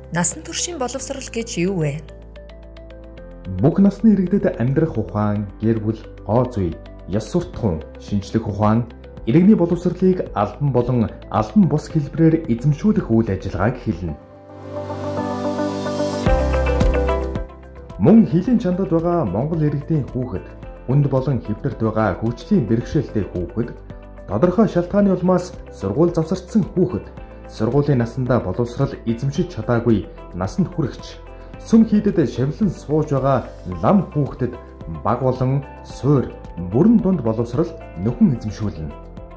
Насан туршийн боловсрол гэж юу вэ? Бүх насны иргэдэд амьдрах ухаан, гэр бүл, гоо зүй, ёс суртахуун, шинжлэх ухаан, иргэний боловсролыг албан болон албан бус хэлбэрээр эзэмшүүлэх үйл ажиллагааг хэлнэ. Мөн хилийн чандад байгаа Монгол иргэдийн хүүхэд, хүнд болон хэвтэрт байгаа хөгжлийн бэрхшээлтэй хүүхэд, тодорхой шалтгааны улмаас сургууль завсардсан хүүхэд, сургуулийн насандаа боловсрал эзэмшиж чадаагүй насанд хүрэгч, сүм хийдэд шавлан сууж байгаа лам хүүхдэд баг болон суур бүрэн дунд боловсрал нөхөн эзэмшүүлнэ.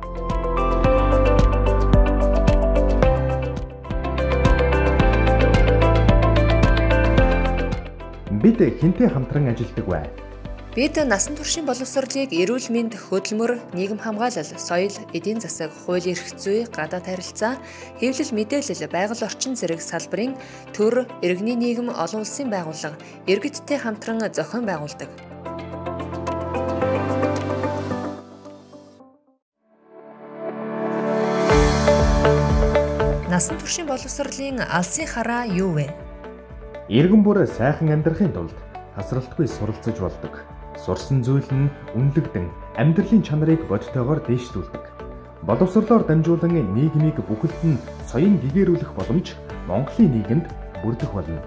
Бид хэнтэй хамтран ажилладаг вэ? Бид насан туршийн боловсролыг эрүүл мэнд, хөдөлмөр, нийгэм хамгаалал, соёл, эдийн засаг, хууль эрх зүй, гадаад харилцаа, хэвлэл мэдээлэл, байгаль орчин зэрэг салбарын төр, иргэний нийгэм, олон улсын байгууллага, иргэдтэй хамтран зохион байгуулдаг. Насан туршийн боловсролын алсын хараа юу вэ? Иргэн бүр сайхан амьдрахын тулд тасралтгүй суралцж болдог. Сурсан зүйл нь үнэлэгдэн амьдралын чанарыг бодтойгоор дээшлүүлдэг. Боловсрлоор дамжуулан нийгмийг бүхэлд нь соён гэгээрүүлэх боломж Монголын нийгэмд бүрдэх болно.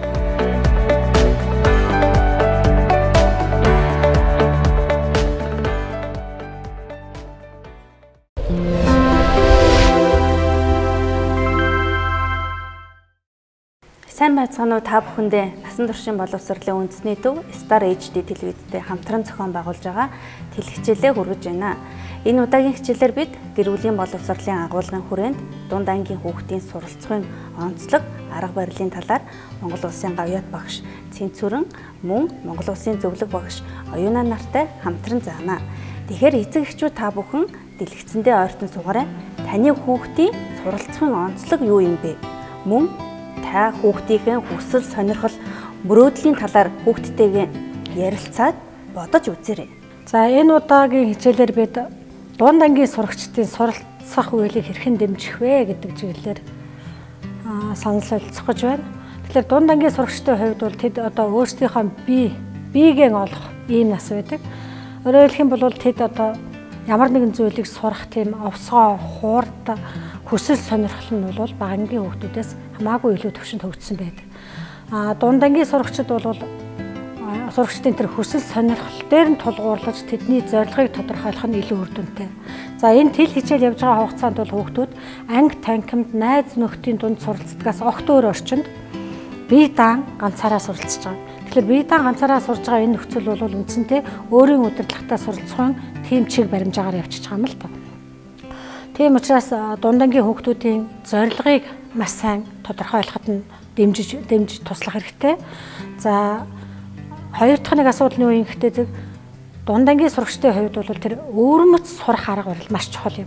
Сайн байцгаана уу та бүхэндээ насан туршийн боловсролын үндэсний төв Star HD телевизтэй хамтран зохион байгуулж байгаа телехичээлээ хүргэж байна. Энэ удаагийн хичээлээр бид гэр бүлийн боловсролын агуулгын хүрээнд дунд ангийн хүүхдийн суралцахын онцлог, арга барилын талаар Монгол Улсын гавьяат багш Цэнцүрэн мөн Монгол Улсын зөвлөг багш Оюунаа нартай хамтран заана. Тэгэхээр эцэг эхчүүд та бүхэн дэлгэцэндээ ойртон суугаарай. Таны хүүхдийн суралцахын онцлог юу юм бэ? Мөн та хүүхдийнхээ хүсэл сонирхол мөрөөдлийн талаар хүүхдтэйгээ ярилцаад бодож үзээрэй. За энэ удаагийн хичээлээр бид дунд ангийн сурагчдын суралцах үеийг хэрхэн дэмжих вэ гэдэг чиглэлээр санал солилцох гэж байна. Тэгэхээр дунд ангийн сурагчдын хувьд бол тэд одоо өөрсдийнхөө биеийг олох ийм нас байдаг. Өөрөөр хэлэх юм бол тэд одоо ямар нэгэн зүйлийг сурах тийм овсгоо, хуурд хүсэл сонирхол нь бол бага ангийн хүүхдүүдээс хамаагүй илүү төвшөнд хөгжсөн байдаг. Дунд ангийн сурагчид бол сурагчдын тэр хүсэл сонирхол дээр нь тулгуурлаж тэдний зорилгыг тодорхойлох нь илүү үр дүнтэй. За энэ тэл хичээл явж байгаа хугацаанд бол хүүхдүүд анги танхимд найз нөхдийн дунд суралцдагаас огт өөр орчинд бие даан ганцаараа суралцж байгаа. Тэгэхээр бие даан ганцаараа сурж байгаа энэ нөхцөл бол үндсэндээ өөрийн удирдлагатай суралцахын тийм чиг баримжаагаар явчихж байгаа юм л да. Тийм учраас дунд ангийн хүүхдүүдийн зорилгыг маш сайн тодорхойлоход нь дэмжиж туслах хэрэгтэй. За хоёр дахь нэг асуудал нь юу юм гэхтэй дунд ангийн сурагчдын хувьд бол тэр өвөрмөц сурах арга барил маш чухал юм.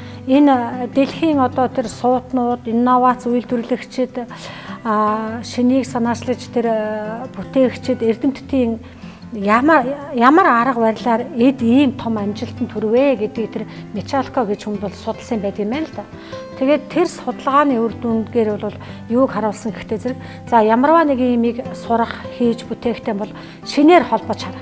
Энэ дэлхийн одоо тэр суутнууд, инновац үйлдвэрлэгчид, шинийг санаачлаж тэр бүтээгчид, эрдэмтдийн ямар арга барилаар ийм том амжилтанд хүрвэ гэдгийг тэр Мичалко гэж хүн бол судалсан байдаг юм байна л да. Тэгээд тэр судалгааны үр дүнгээр бол юуг харуулсан гэхтэй зэрэг за ямарваа нэг юмыг сурах, хийж бүтээхтэй бол шинээр холбож хараа.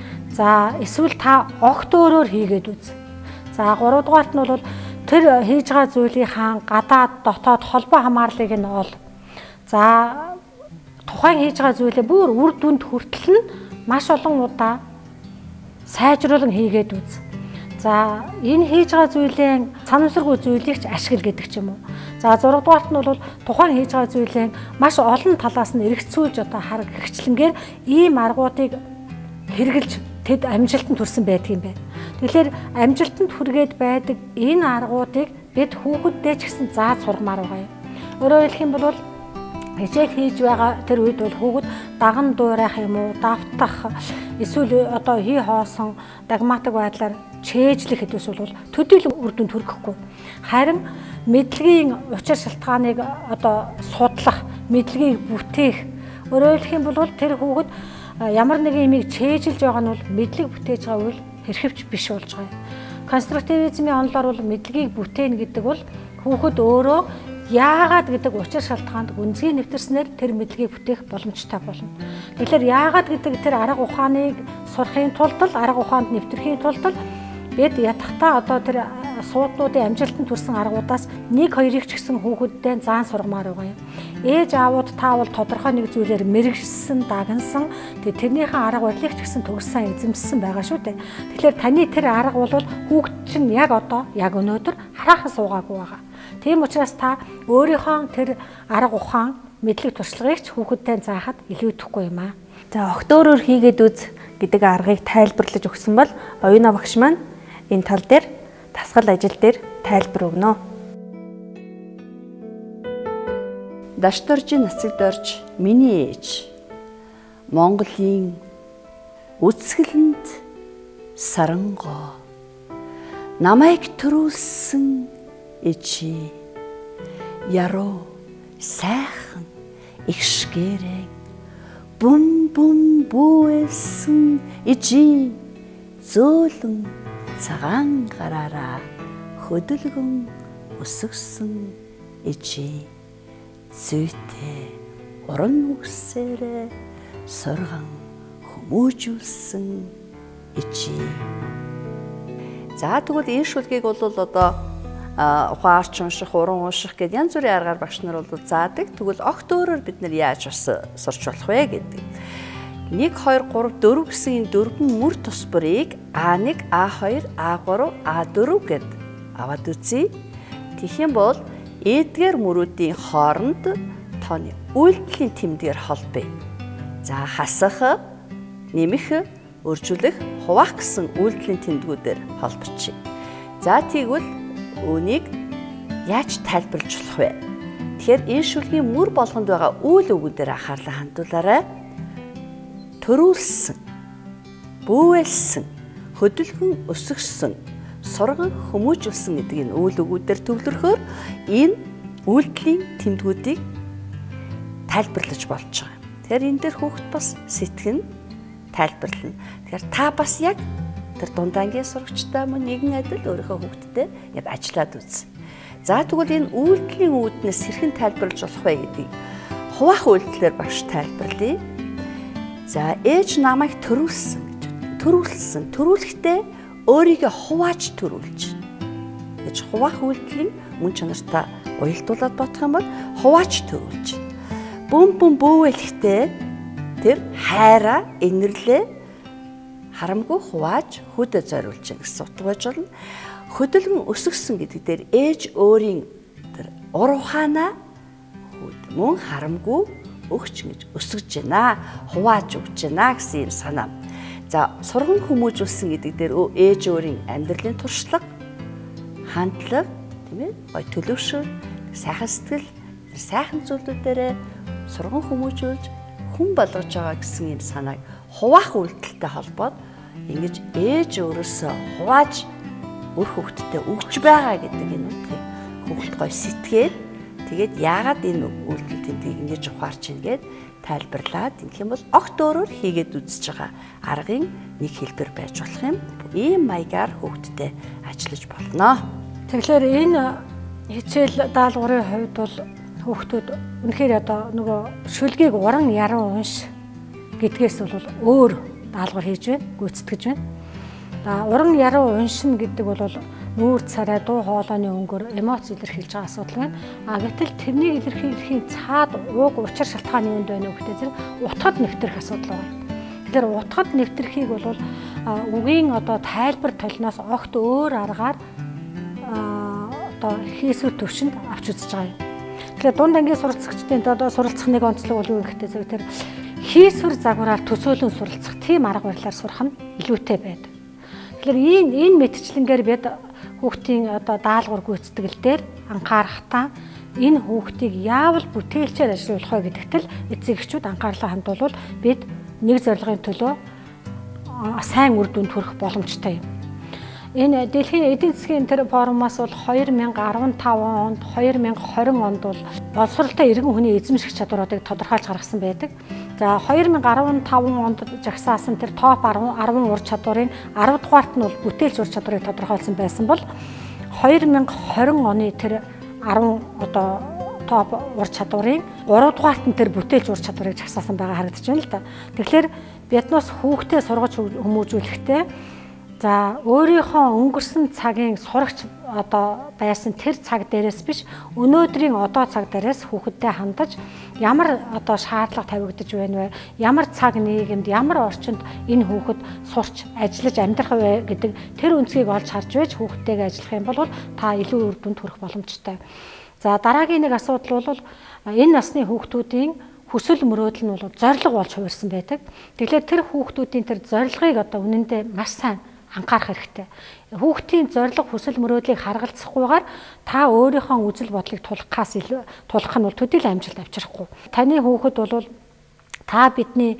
За эсвэл та огт өөрөөр хийгээд үз. За 3 дугаарт нь бол тэр хийж байгаа зүйлийн хаан гадаад, дотоод холбоо хамаарлыг нь ол. За тухайн хийж байгаа зүйлээ бүр үр дүнд хүртэл нь маш олон удаа сайжруулан хийгээд үз. За энэ хийж байгаа зүйлээ санамсаргүй зүйлийг ч ашигла гэдэг ч юм уу. За 6 дугаарт нь бол тухайн хийж байгаа зүйлээ маш олон талаас нь эргэцүүлж одоо гэгчлэнгээр ийм аргуудыг хэрэгжилж тэд амжилтанд хүрсэн байдаг юм байна. Тэгэхээр амжилтанд хүргээд байдаг энэ аргуудыг бид хүүхэддээ ч гэсэн зааж сургамаар байгаа юм. Өөрөөр хэлэх юм бол хичээл хийж байгаа тэр үед бол хүүхэд даган дуурайх юм уу, давтах, эсвэл одоо хий хоосон дагматик байдлаар чэйжлэх хэдвэс бол төдийлөн үр дүнд хүрэхгүй. Харин мэдлэгийн учир шалтгааныг одоо судлах, мэдлэгийг бүтээх. Өөрөөр хэлэх юм бол тэр хүүхэд ямар нэгэн юмыг чэйжилж байгаа нь бол мэдлэг бүтээж байгаа үйл хэрхэвч биш болж байгаа юм. Конструктивизмын онолоор бол мэдлэгийг бүтээн гэдэг бол хүүхэд өөрөө яагаад гэдэг учир шалтгаанд гүнзгий нэвтэрснээр тэр мэдлэгийг бүтээх боломжтой болно. Тэгэхээр яагаад гэдэг тэр арга ухааныг сурахын тулд арга ухаанд нэвтрэхийн тулд бид ятгахтаа одоо тэр сууднуудын амжилтанд хүрсэн аргуудаас 1-2-ыг ч гэсэн хүүхэддээ заан сургамаар байгаа юм. Ээж аавууд таавал тодорхой нэг зүйлээр мэрэгсэн, дагнсан, тэрнийхэн арга барилыг ч гэсэн төгссөн, эзэмссэн байгаа шүү дээ. Тэгэхээр таны тэр арга бол хүүхэд чинь яг одоо, яг өнөөдөр хараахан суугаагүй байгаа. Тийм учраас та өөрийнхөө тэр арга ухаан, мэдлэг туршлагыг ч хүүхэддээ заахад илүүдэхгүй юм аа. За огт өөрөөр хийгээд үз гэдэг аргыг тайлбарлаж өгсөн бол оюуна багш маань энэ тал дээр дасгал ажил дээр тайлбар өгнө. Дашторжийн нацагд орж миний ээж Монголын үсгэлэнд сарангоо намайг төрүүлсэн ичи яруу сайхан ихшгэрэн бум бүүсэн ичи зөөлөн цагаан гараараа хөдөлгөн өсгсөн ичи зүйтэй уран үгсээрээ сурган хүмүүжүүлсэн ичи. За тэгвэл энэ шүлгийг бол одоо ухаарч унших, уран унших гэдэг янз бүрийн аргаар багш нар бол заадаг. Тэгвэл огт өөрөөр бид нар яаж бас сурч болох вэ гэдэг. 1 2 3 4 гэсэн энэ дөрвөн мөр тус бүрийг А1, А2, А3, А4 гэд аваад үзье. Тэгэх юм бол эдгээр мөрүүдийн хооронд тооны үйлдэлийн тэмдгээр холбоё. За хасах, нэмэх, өржүүлэх, хуваах гэсэн үйлдэлийн тэмдгүүдээр холбочих. За тэгвэл үүнийг яаж тайлбарлаж болох вэ? Тэгэхээр энэ шүлгийн мөр болгонд байгаа үйл өгүүдээр анхаарлаа хандуулаарай. Төрүүлсэн, бүүвэлсэн, хөдөлгөн өсгсөн, сурган хүмүүжүүлсэн гэдэг энэ үйл өгүүдээр төвлөрөхөөр энэ үйлдэлийн тэмдгүүдийг тайлбарлаж болж байгаа. Тэгэхээр энэ дээр хүүхэд бас сэтгэн тайлбарлана. Тэгэхээр та бас яг тэр дундаангийн сурагчтай мөн нэгэн адил өөрийнхөө хүүхэдтэй яг ажиллаад үз. За тэгвэл энэ үйлдэлийн үүднээс хэрхэн тайлбарлаж болох вэ гэдгийг хуваах үйлдэлээр багш тайлбарлая. За ээж намайг төрүүлсэн гэж. Төрүүлэхдээ өөрийгөө хувааж төрүүлж гэж хуваах үйлдэлийн мөн чанартай уялдуулаад бодох юм бол хувааж төрүүлж. Бум бүүвэлэхдээ тэр хайраа, инэрлээ харамгүй хувааж хөдөө зориулж гэсэн утга байж болно. Хөдөлгөн өсгсөн гэдэг дээр ээж өөрийн тэр ур ухаанаа мөн харамгүй өгч гэж өсгөж байна, хувааж өгч байна гэсэн юм санаа. За сурган хүмүүжүүлсэн гэдэг дээр ээж өөрийн амьдралын туршлага, хандлага, тийм ээ, гой төлөвшөл, сайхан сэтгэл, сайхан зүйлүүдээрээ сурган хүмүүжүүлж хүн болгож байгаа гэсэн юм санааг хуваах үйлдэлтэй холбоод ингэж ээж өөрөөсөө хувааж үр хүүхэдтэй өгч байгаа гэдэг энэ утгыг хүүхэд гой сэтгээд тэгээд яагаад энэ үйлдэл тэмдгийг ингэж ухаарч ийн гэд тайлбарлаад ингэх юм бол огт өөрөөр хийгээд үзэж байгаа аргын нэг хэлбэр байж болох юм. Ийм маягаар хүүхэдтэй ажиллаж болно. Тэгэхээр энэ хичээл даалгаврын хувьд бол хүүхдүүд үнэхээр одоо нөгөө шүлгийг уран яруу унш гэдгээс бол өөр даалгавар хийж байна, гүйцэтгэж байна. Уран яруу уншина гэдэг бол нүүр царай, дуу хоолойны өнгөөр эмоц илэрхийлж байгаа асуудал байна. Гэтэл тэрнийг илэрхийлэхийн цаад уг учир шалтгааны юунд байна вэ гэхтэй зэрэг утгад нэвтрэх асуудал байна. Тэгэхээр утгад нэвтрэхийг бол үгийн одоо тайлбар толноос огт өөр аргаар одоо хийсвэр төвшөнд авч үзэж байгаа юм. Тэгэхээр дунд ангийн суралцагчдын одоо суралцах нэг онцлог бол юу гэхтэй зэрэг тэр хийсвэр загвараар төсөөлөн суралцах тийм арга барилаар сурах нь илүүтэй байдаг. Тэгэхээр энэ мэтчлэнгээр бид хүүхдийн одоо даалгавар гүйцэтгэл дээр анхаарахтаа энэ хүүхдийг яавал бүтээлчээр ажиллуулах вэ гэдэгт л эцэг эхчүүд анхаарлаа хандуулвал бид нэг зорилгын төлөө сайн үр дүнд хүрэх боломжтой юм. Энэ дэлхийн эдийн засгийн тэр форумаас бол 2015 онд 2020 онд бол боловсролтой иргэн хүний эзэмших чадваруудыг тодорхойлж гаргасан байдаг. За 2015 онд жагсаасан тэр топ 10 ур чадварын 10 дугаарт нь бол бүтээлч ур чадварыг тодорхойлсон байсан бол 2020 оны тэр 10 одоо топ ур чадварыг 3 дугаарт нь тэр бүтээлч ур чадварыг жагсаасан байгаа харагдаж байна л да. Тэгэхээр биднээс хүүхдээ сургаж хүмүүжүүлэхдээ за өөрийнхөө өнгөрсөн цагийн сурагч одоо байсан тэр цаг дээрээс биш өнөөдрийн одоо цаг дээрээс хүүхэдтэй хандаж ямар одоо шаардлага тавигдаж байна вэ? Ямар цаг нийгэмд ямар орчинд энэ хүүхэд сурч ажиллаж амьдрах вэ гэдэг тэр үнцгийг олж харж байж хүүхдтэйгээ ажиллах юм бол та илүү үр дүнд хүрэх боломжтой. За дараагийн нэг асуудал бол энэ насны хүүхдүүдийн хүсэл мөрөөдөл нь бол зориг болж хувирсан байдаг. Тэгэхээр тэр хүүхдүүдийн тэр зорилгыг одоо үнэндээ маш сайн анхаарах хэрэгтэй. Хүүхдийн зориг хүсэл мөрөөдлийг харгалзахгүйгээр та өөрийнхөө үзэл бодлыг тулахаас илүү тулах нь бол төдийлөн амжилт авчрахгүй. Таны хүүхэд бол та бидний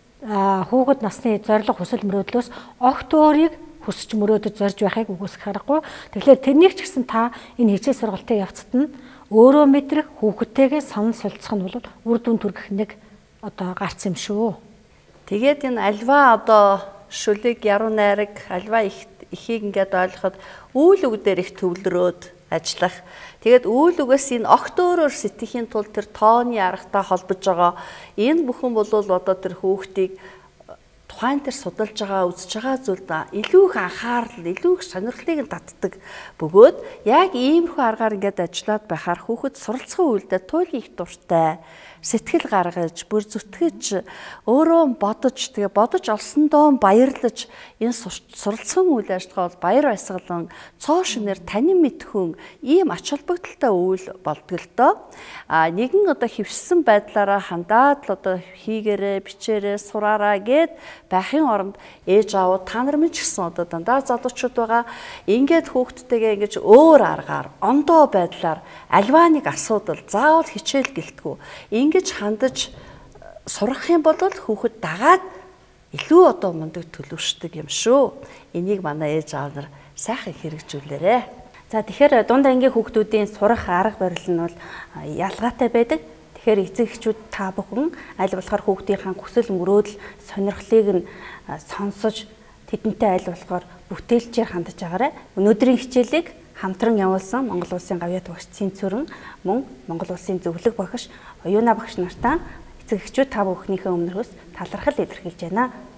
хүүхэд насны зориг хүсэл мөрөөдлөөс огт өөрийг хүсэж мөрөөдөж зорж байхыг үгүйсгэх аргагүй. Тэгэхээр тэрнийг ч гэсэн та энэ хичээл сургалтын явцад нь өөрөө мэдрэх хүүхэдтэйгээ санал солилцох нь бол үр дүнд хүрэх нэг одоо гарц юм шүү. Тэгээд энэ альва одоо шүлэг, яруу найраг, альва ихийг ингээд ойлгоход үйл үгдээр их төвлөрөөд ажиллах. Тэгээд үйл үгээс энэ огт өөрөөр сэтгэхийн тулд тэр тооны аргатай холбож байгаа. Энэ бүхэн бол одоо тэр хүүхдийг тухайн тэр судалж байгаа, үзэж байгаа зүйлд илүү их анхаарал, илүү их сонирхлыг татдаг бөгөөд яг иймэрхүү аргаар ингээд ажиллаад байхаар хүүхэд суралцсан үйлдэл туйлын их дуртай, сэтгэл гаргаж, бүр зүтгэж, өөрөө бодож, тэгээ бодож олсондоо баярлаж энэ суралцсан үйл ажиллагаа бол баяр баясгалан, цоо шинээр танин мэдхүн ийм ач холбогдолтой үйл болдог л доо. Нэгэн одоо хөвссөн байдлаараа хандаад л одоо хийгээрээ, бичээрээ, сураараа гэд байхын оронд ээж аав та нар минь ч гэсэн одоо дандаа залуучууд байгаа. Ингээд хүүхдтэйгээ ингэж өөр аргаар, ондоо байдлаар альва нэг асуудал заавал хичээл гэлтгүү ингэж хандаж сурах юм бол хүүхэд дагаад илүү одоо мундаг төлөвшдөг юм шүү. Энийг манай ээж аав нар сайхан хэрэгжүүлээрэ. За тэгэхээр дунд ангийн хүүхдүүдийн сурах арга барил нь бол ялгаатай байдаг. Тэгэхээр эцэг эхчүүд та бүхэн аль болохоор хүүхдийнхээ хүсэл мөрөөдөл, сонирхлыг нь сонсож тэдэнтэй аль болохоор бүтээлчээр хандаж байгаарай. Өнөөдрийн хичээлийг хамтран явуулсан Монгол Улсын гавьяа багш Цэнцүрэн мөн Монгол Улсын зөвлөх багш Оюуна багш нартаа эцэг эхчүүд та бүхнийхээ өмнөөс талархал илэрхийлж байна.